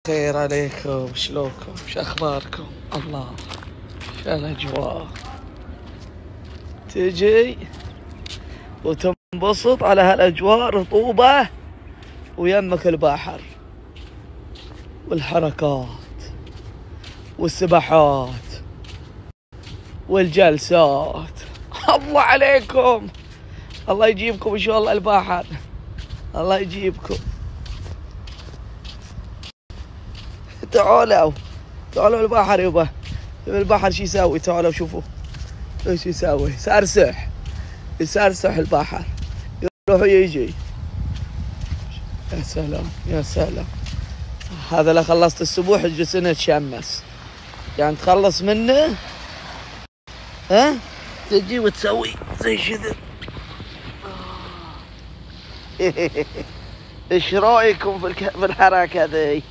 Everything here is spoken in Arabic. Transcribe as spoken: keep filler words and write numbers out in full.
خير عليكم، شلونكم؟ شو اخباركم؟ الله، شو الاجواء؟ تجي وتنبسط على هالاجواء، رطوبة ويمك البحر والحركات والسباحات والجلسات. الله عليكم، الله يجيبكم ان شاء الله البحر، الله يجيبكم. تعالوا تعالوا البحر يبا، البحر شو يسوي؟ تعالوا شوفوا ايش يسوي، سرسح يسرسح البحر، يروح ويجي. يا سلام يا سلام، هذا لو خلصت السبوح جلسنا نتشمس، يعني تخلص منه ها تجي وتسوي زي كذا. ايش رايكم في الحركه ذي؟